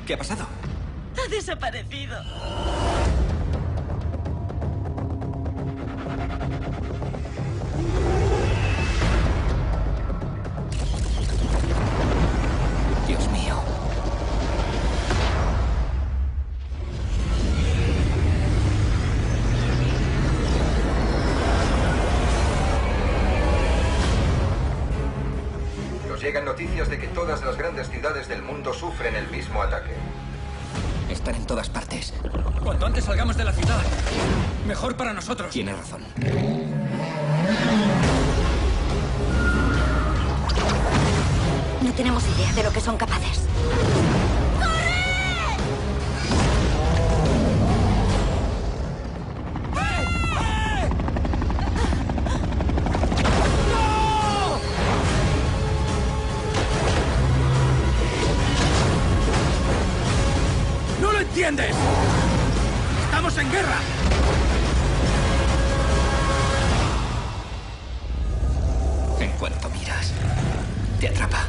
¿Qué ha pasado? Ha desaparecido. Dios mío. Nos llegan noticias de que todas las grandes ciudades del mundo sufren el mismo ataque. Están en todas partes. Cuanto antes salgamos de la ciudad, mejor para nosotros. Tiene razón. No tenemos idea de lo que son capaces. ¡No lo entiendes! ¡Estamos en guerra! En cuanto miras, te atrapa.